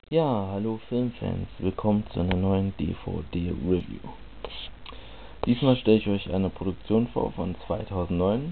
Ja, hallo Filmfans, willkommen zu einer neuen DVD-Review. Diesmal stelle ich euch eine Produktion vor von 2009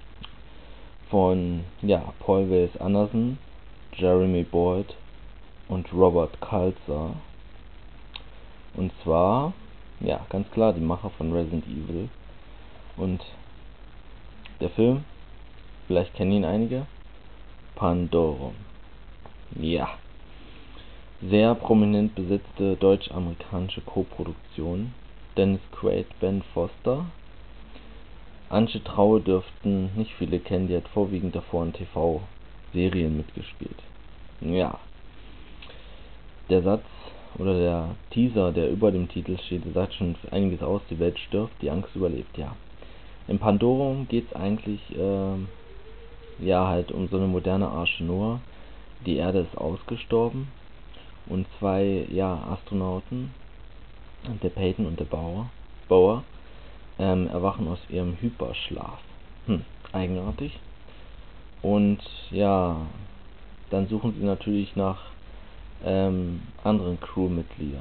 von Paul W.S. Anderson, Jeremy Boyd und Robert Culzer. Und zwar, ganz klar die Macher von Resident Evil. Und der Film, vielleicht kennen ihn einige, Pandorum. Ja. Sehr prominent besetzte deutsch-amerikanische Koproduktion. Dennis Quaid, Ben Foster. Antje Traue dürften nicht viele kennen, die hat vorwiegend davor in TV-Serien mitgespielt. Ja, der Satz oder der Teaser, der über dem Titel steht, der sagt schon einiges aus. Die Welt stirbt, die Angst überlebt, ja. In Pandorum geht es eigentlich halt um so eine moderne Arche Noah. Die Erde ist ausgestorben und zwei Astronauten, der Peyton und der Bower, erwachen aus ihrem Hyperschlaf. Eigenartig. Und dann suchen sie natürlich nach anderen Crewmitgliedern.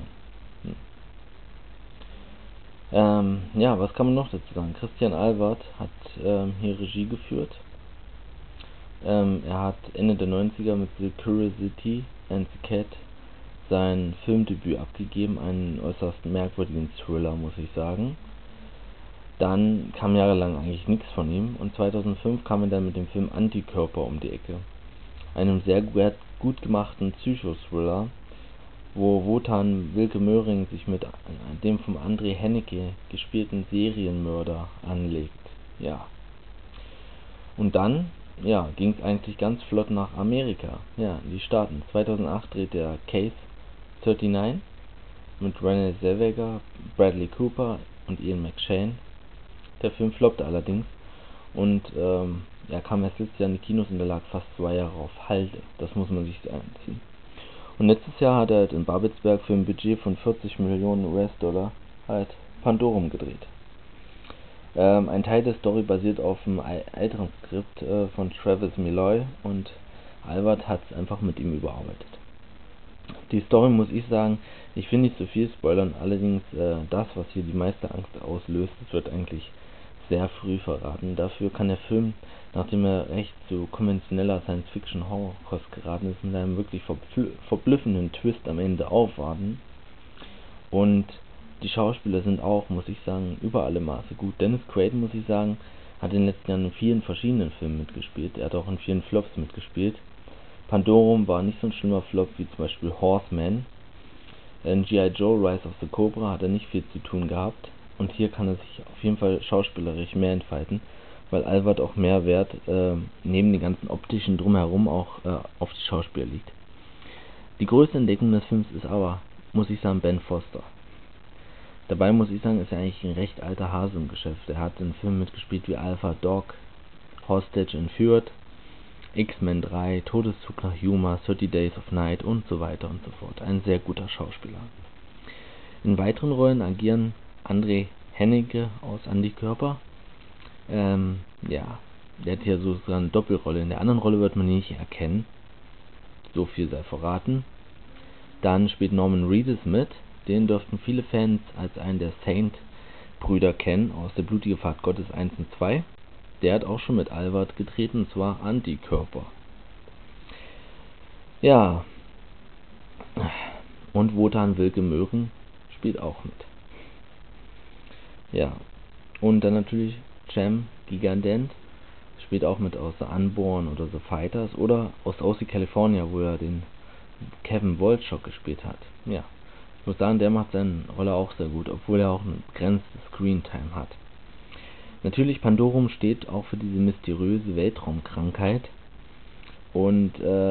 Was kann man noch dazu sagen? Christian Albert hat hier Regie geführt. Er hat Ende der 90er mit The Curiosity and the Cat sein Filmdebüt abgegeben, einen äußerst merkwürdigen Thriller, muss ich sagen. Dann kam jahrelang eigentlich nichts von ihm und 2005 kam er dann mit dem Film Antikörper um die Ecke, einem sehr gut gemachten Psychothriller, wo Wotan Wilke Möhring sich mit dem von André Hennecke gespielten Serienmörder anlegt. Und dann ging es eigentlich ganz flott nach Amerika, in die Staaten. 2008 drehte er Case 39 mit Renée Zellweger, Bradley Cooper und Ian McShane. Der Film floppte allerdings und kam erst letztes Jahr in die Kinos und der lag fast 2 Jahre auf Halde. Das muss man sich einziehen. Und letztes Jahr hat er in Babelsberg für ein Budget von 40 Millionen US-Dollar Pandorum gedreht. Ein Teil der Story basiert auf einem älteren Skript von Travis Malloy und Albert hat es einfach mit ihm überarbeitet. Die Story, muss ich sagen, ich will nicht zu viel spoilern, allerdings das, was hier die meiste Angst auslöst, das wird eigentlich sehr früh verraten. Dafür kann der Film, nachdem er recht zu konventioneller Science-Fiction-Horrorkost geraten ist, mit einem wirklich verblüffenden Twist am Ende aufwarten. Und die Schauspieler sind auch, muss ich sagen, über alle Maße gut. Dennis Quaid, muss ich sagen, hat in den letzten Jahren in vielen verschiedenen Filmen mitgespielt. Er hat auch in vielen Flops mitgespielt. Pandorum war nicht so ein schlimmer Flop wie zum Beispiel Horseman. In G.I. Joe Rise of the Cobra hat er nicht viel zu tun gehabt. Und hier kann er sich auf jeden Fall schauspielerisch mehr entfalten, weil Albert auch mehr Wert neben den ganzen optischen Drumherum auch auf die Schauspieler liegt. Die größte Entdeckung des Films ist aber, muss ich sagen, Ben Foster. Dabei muss ich sagen, ist er eigentlich ein recht alter Hase im Geschäft. Er hat in Filmen mitgespielt wie Alpha Dog, Hostage entführt, X-Men 3, Todeszug nach Yuma, 30 Days of Night und so weiter und so fort. Ein sehr guter Schauspieler. In weiteren Rollen agieren André Hennecke aus Antikörper. Der hat hier sozusagen eine Doppelrolle. In der anderen Rolle wird man ihn nicht erkennen. So viel sei verraten. Dann spielt Norman Reedus mit. Den dürften viele Fans als einen der Saint-Brüder kennen aus der Blutige Fahrt Gottes 1 und 2. Der hat auch schon mit Albert getreten, und zwar Antikörper. Und Wotan Wilke Möhring spielt auch mit. Und dann natürlich Cem Gigandent spielt auch mit aus The Unborn oder The Fighters oder aus OC California, wo er den Kevin Wolchok gespielt hat. Ich muss sagen, der macht seine Rolle auch sehr gut, obwohl er auch eine begrenzte Screentime hat. Natürlich, Pandorum steht auch für diese mysteriöse Weltraumkrankheit und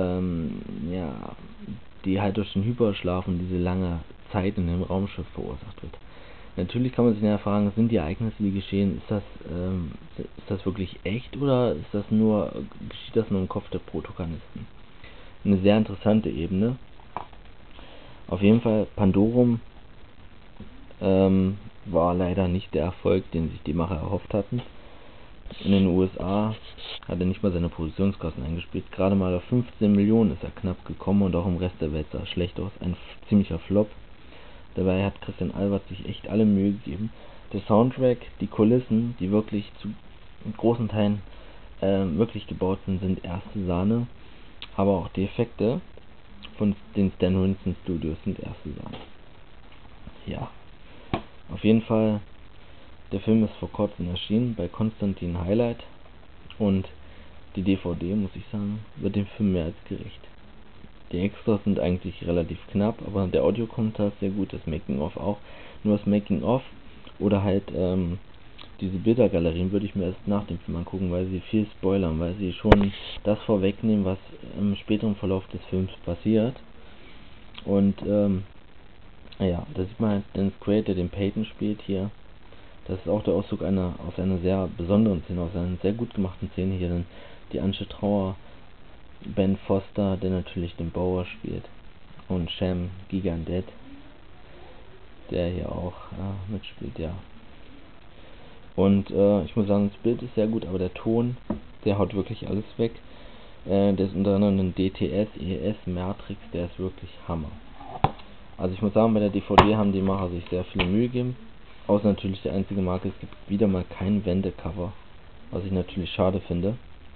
die halt durch den Hyperschlaf und diese lange Zeit in dem Raumschiff verursacht wird. Natürlich kann man sich ja fragen, sind die Ereignisse, die geschehen, ist das wirklich echt oder geschieht das nur im Kopf der Protagonisten? Eine sehr interessante Ebene. Auf jeden Fall, Pandorum war leider nicht der Erfolg, den sich die Macher erhofft hatten. In den USA hat er nicht mal seine Produktionskosten eingespielt. Gerade mal auf 15 Millionen ist er knapp gekommen und auch im Rest der Welt sah er schlecht aus. Ein ziemlicher Flop. Dabei hat Christian Albert sich echt alle Mühe gegeben. Der Soundtrack, die Kulissen, die wirklich zu großen Teilen wirklich gebaut sind erste Sahne. Aber auch die Effekte von den Stan Winston Studios sind erste Sahne. Ja, auf jeden Fall, der Film ist vor kurzem erschienen bei Konstantin Highlight und die DVD, muss ich sagen, wird dem Film mehr als gerecht. Die Extras sind eigentlich relativ knapp, aber der Audiokommentar ist sehr gut, das Making-of auch. Nur das Making-of oder halt diese Bildergalerien würde ich mir erst nach dem Film angucken, weil sie viel spoilern, weil sie schon das vorwegnehmen, was im späteren Verlauf des Films passiert. Und ja, da sieht man halt Dennis Quaid, der den Peyton spielt hier. Das ist auch der Ausdruck aus einer sehr besonderen Szene, aus einer sehr gut gemachten Szene hier. Dann die Ansche Trauer, Ben Foster, der natürlich den Bauer spielt. Und Sham Gigandet, der hier auch mitspielt, ja. Und ich muss sagen, das Bild ist sehr gut, aber der Ton, der haut wirklich alles weg. Der ist unter anderem ein DTS, ES, Matrix, der ist wirklich Hammer. Also ich muss sagen, bei der DVD haben die Macher sich sehr viel Mühe gegeben. Außer natürlich der einzige Marke, es gibt wieder mal kein Wendecover, was ich natürlich schade finde.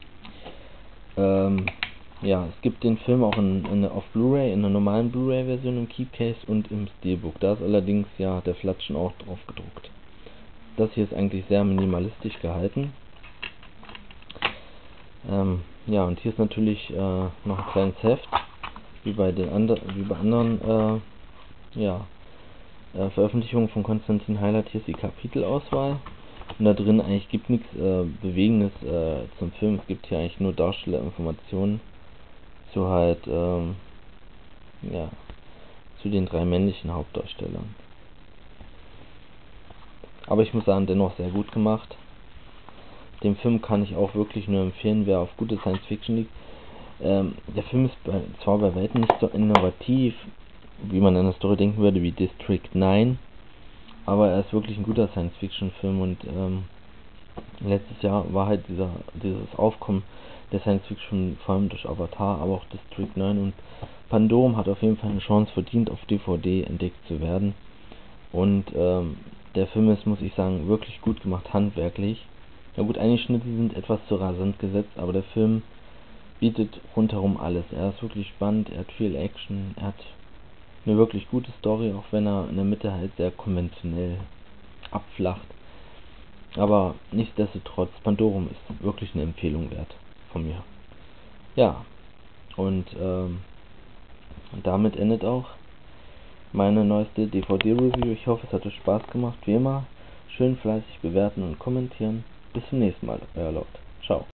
Ja, es gibt den Film auch auf Blu-ray, in einer normalen Blu-ray-Version im Keepcase und im Steelbook. Da ist allerdings ja der Flatschen auch drauf gedruckt. Das hier ist eigentlich sehr minimalistisch gehalten. Ja, und hier ist natürlich noch ein kleines Heft, wie bei anderen ja, Veröffentlichungen von Konstantin Highlight. Hier ist die Kapitelauswahl. Und da drin eigentlich gibt nichts Bewegendes zum Film. Es gibt hier eigentlich nur Darstellerinformationen zu halt, ja, zu den 3 männlichen Hauptdarstellern. Aber ich muss sagen, dennoch sehr gut gemacht. Den Film kann ich auch wirklich nur empfehlen, wer auf gute Science Fiction liegt. Der Film ist zwar bei weitem nicht so innovativ, wie man an eine Story denken würde, wie District 9, aber er ist wirklich ein guter Science Fiction Film und letztes Jahr war halt dieses Aufkommen der Science Fiction, vor allem durch Avatar, aber auch District 9, und Pandorum hat auf jeden Fall eine Chance verdient, auf DVD entdeckt zu werden. Und der Film ist, muss ich sagen, wirklich gut gemacht, handwerklich. Ja gut, einige Schnitte sind etwas zu rasant gesetzt, aber der Film bietet rundherum alles. Er ist wirklich spannend, er hat viel Action, er hat eine wirklich gute Story, auch wenn er in der Mitte halt sehr konventionell abflacht. Aber nichtsdestotrotz, Pandorum ist wirklich eine Empfehlung wert von mir. Ja, und damit endet auch meine neueste DVD-Review. Ich hoffe, es hat euch Spaß gemacht. Wie immer, schön fleißig bewerten und kommentieren. Bis zum nächsten Mal, euer Lord. Ciao.